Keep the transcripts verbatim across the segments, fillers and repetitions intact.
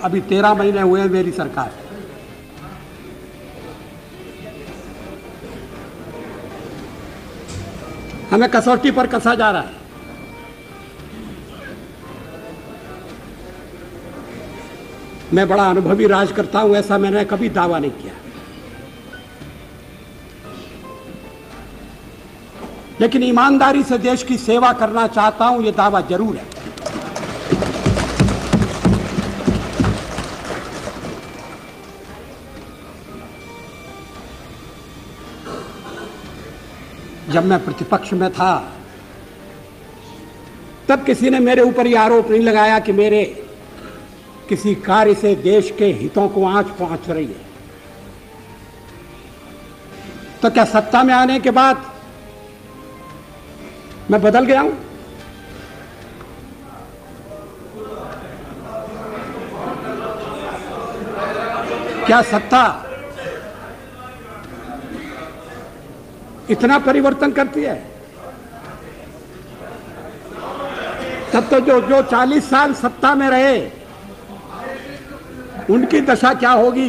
अभी तेरह महीने हुए हैं मेरी सरकार। हमें कसौटी पर कसा जा रहा है। मैं बड़ा अनुभवी राज करता हूं, ऐसा मैंने कभी दावा नहीं किया, लेकिन ईमानदारी से देश की सेवा करना चाहता हूं, यह दावा जरूर है। जब मैं प्रतिपक्ष में था तब किसी ने मेरे ऊपर यह आरोप नहीं लगाया कि मेरे किसी कार्य से देश के हितों को आंच पहुंच रही है। तो क्या सत्ता में आने के बाद मैं बदल गया हूं? क्या सत्ता इतना परिवर्तन करती है? तब तो जो जो चालीस साल सत्ता में रहे उनकी दशा क्या होगी,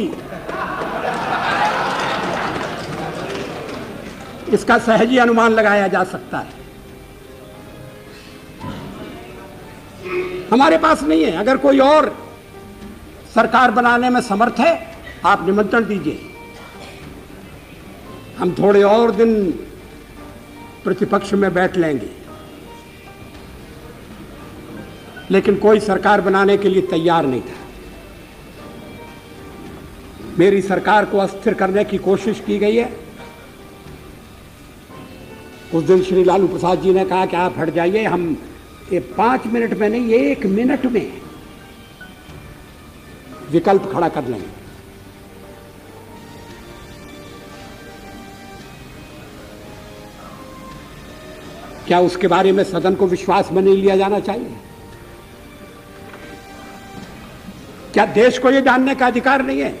इसका सहज अनुमान लगाया जा सकता है। हमारे पास नहीं है। अगर कोई और सरकार बनाने में समर्थ है, आप निमंत्रण दीजिए। हम थोड़े और दिन प्रतिपक्ष में बैठ लेंगे, लेकिन कोई सरकार बनाने के लिए तैयार नहीं था। मेरी सरकार को अस्थिर करने की कोशिश की गई है। उस दिन श्री लालू प्रसाद जी ने कहा कि आप हट जाइए, हम ये पांच मिनट में नहीं, एक मिनट में विकल्प खड़ा कर लेंगे। क्या उसके बारे में सदन को विश्वास में नहीं लिया जाना चाहिए? क्या देश को यह जानने का अधिकार नहीं है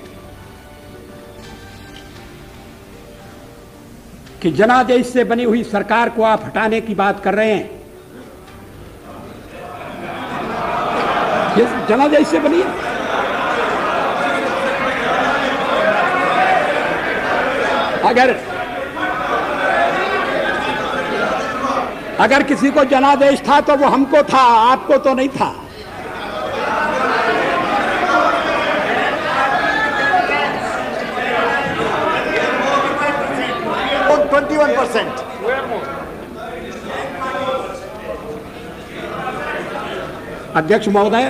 कि जनादेश से बनी हुई सरकार को आप हटाने की बात कर रहे हैं? ये जनादेश से बनी है। अगर अगर किसी को जनादेश था तो वो हमको था, आपको तो नहीं था। इक्कीस परसेंट। अध्यक्ष महोदय,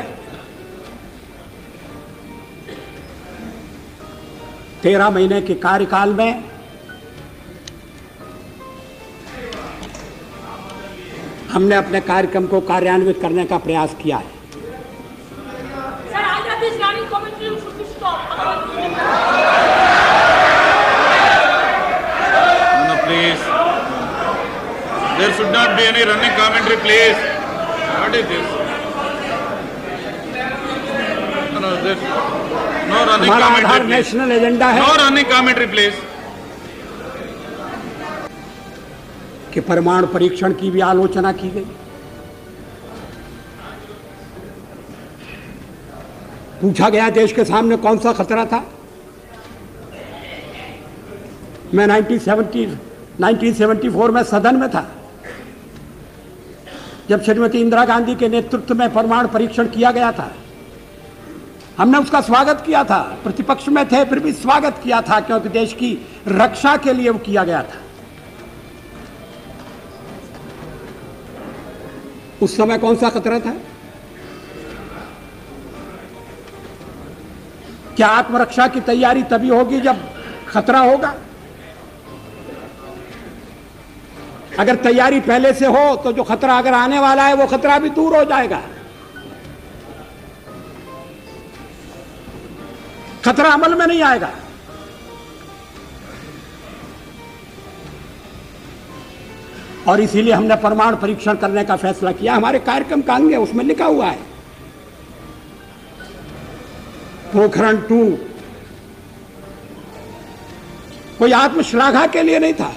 तेरह महीने के कार्यकाल में हमने अपने कार्यक्रम को कार्यान्वित करने का प्रयास किया है। Please, there should not be any running commentary, please. What is this? No, no, there, no running हमारा आधार commentary, please. नेशनल एजेंडा है No running commentary, please. कि परमाणु परीक्षण की भी आलोचना की गई। पूछा गया देश के सामने कौन सा खतरा था। मैं उन्नीस सौ चौहत्तर में सदन में था जब श्रीमती इंदिरा गांधी के नेतृत्व में परमाणु परीक्षण किया गया था। हमने उसका स्वागत किया था, प्रतिपक्ष में थे फिर भी स्वागत किया था, क्योंकि देश की रक्षा के लिए वो किया गया था। उस समय कौन सा खतरा था? क्या आत्मरक्षा की तैयारी तभी होगी जब खतरा होगा? अगर तैयारी पहले से हो तो जो खतरा अगर आने वाला है वो खतरा भी दूर हो जाएगा। खतरा अमल में नहीं आएगा। और इसीलिए हमने परमाणु परीक्षण करने का फैसला किया। हमारे कार्यक्रम का अंग है, उसमें लिखा हुआ है पोखरण टू कोई आत्मश्लाघा के लिए नहीं था,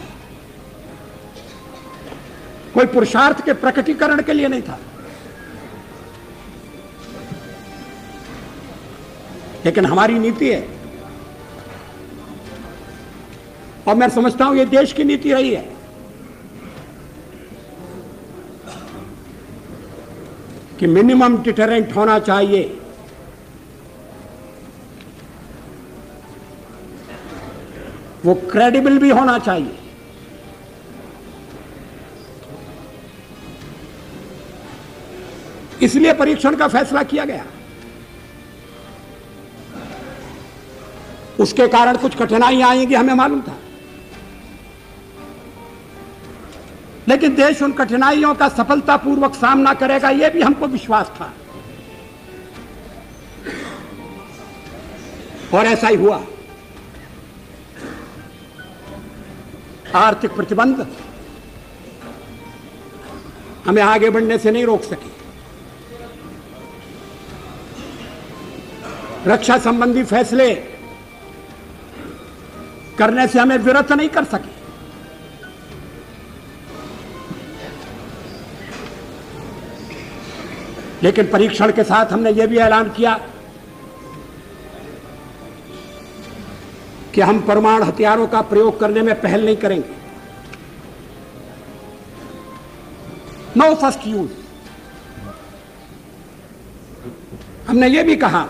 कोई पुरुषार्थ के प्रकटीकरण के लिए नहीं था। लेकिन हमारी नीति है, और मैं समझता हूं ये देश की नीति रही है, कि मिनिमम डिटरेंट होना चाहिए। वो क्रेडिबल भी होना चाहिए। इसलिए परीक्षण का फैसला किया गया। उसके कारण कुछ कठिनाइयां आएंगी, हमें मालूम था, लेकिन देश उन कठिनाइयों का सफलतापूर्वक सामना करेगा, यह भी हमको विश्वास था, और ऐसा ही हुआ। आर्थिक प्रतिबंध हमें आगे बढ़ने से नहीं रोक सके, रक्षा संबंधी फैसले करने से हमें विरत नहीं कर सके, लेकिन परीक्षण के साथ हमने यह भी ऐलान किया कि हम परमाणु हथियारों का प्रयोग करने में पहल नहीं करेंगे। No first use. हमने यह भी कहा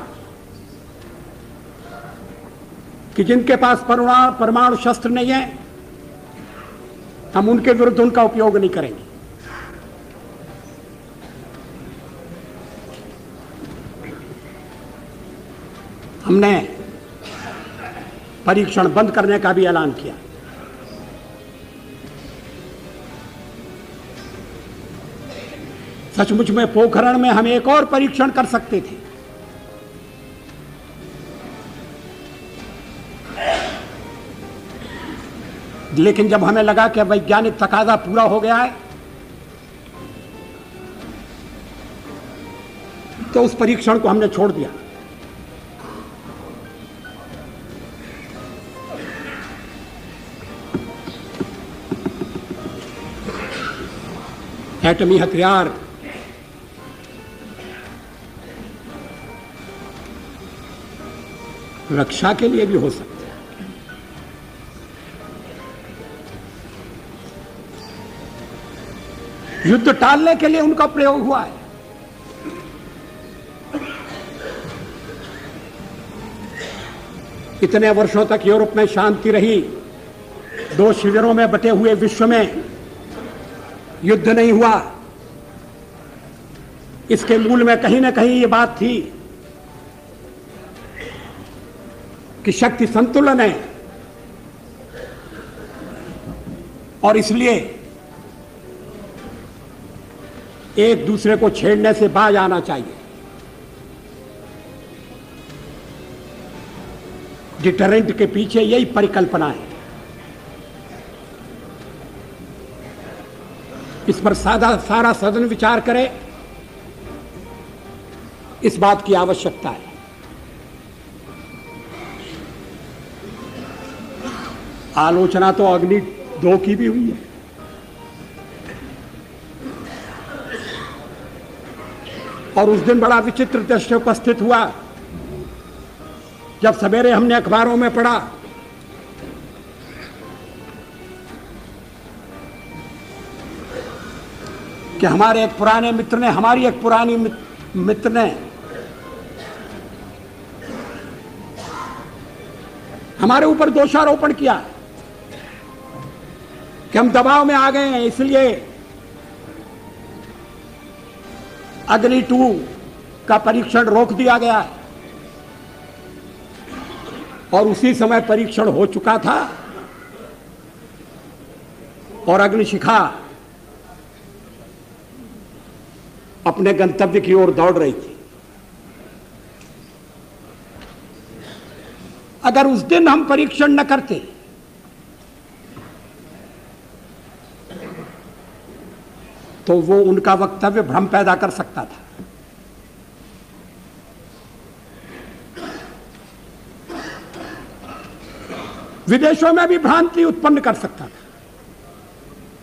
कि जिनके पास परमाणु परमाणु शस्त्र नहीं है, हम उनके विरुद्ध उनका उपयोग नहीं करेंगे। हमने परीक्षण बंद करने का भी ऐलान किया। सचमुच में पोखरण में हम एक और परीक्षण कर सकते थे, लेकिन जब हमें लगा कि वैज्ञानिक तकाजा पूरा हो गया है, तो उस परीक्षण को हमने छोड़ दिया। एटमी हथियार रक्षा के लिए भी हो सकते हैं। युद्ध टालने के लिए उनका प्रयोग हुआ है। इतने वर्षों तक यूरोप में शांति रही, दो शिविरों में बटे हुए विश्व में युद्ध नहीं हुआ। इसके मूल में कहीं ना कहीं ये बात थी कि शक्ति संतुलन है, और इसलिए एक दूसरे को छेड़ने से बाज आना चाहिए। डिटरेंट के पीछे यही परिकल्पना है। इस पर सादा सारा सदन विचार करे, इस बात की आवश्यकता है। आलोचना तो अग्नि दो की भी हुई है। और उस दिन बड़ा विचित्र दृश्य उपस्थित हुआ, जब सवेरे हमने अखबारों में पढ़ा कि हमारे एक पुराने मित्र ने, हमारी एक पुरानी मित्र ने हमारे ऊपर दोषारोपण किया कि हम दबाव में आ गए हैं, इसलिए अग्नि टू का परीक्षण रोक दिया गया है। और उसी समय परीक्षण हो चुका था और अग्निशिखा अपने गंतव्य की ओर दौड़ रही थी। अगर उस दिन हम परीक्षण न करते तो वो उनका वक्तव्य भ्रम पैदा कर सकता था। विदेशों में भी भ्रांति उत्पन्न कर सकता था।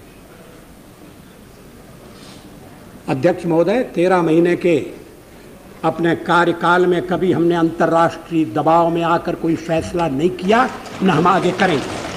अध्यक्ष महोदय, तेरह महीने के अपने कार्यकाल में कभी हमने अंतर्राष्ट्रीय दबाव में आकर कोई फैसला नहीं किया, न हम आगे करेंगे।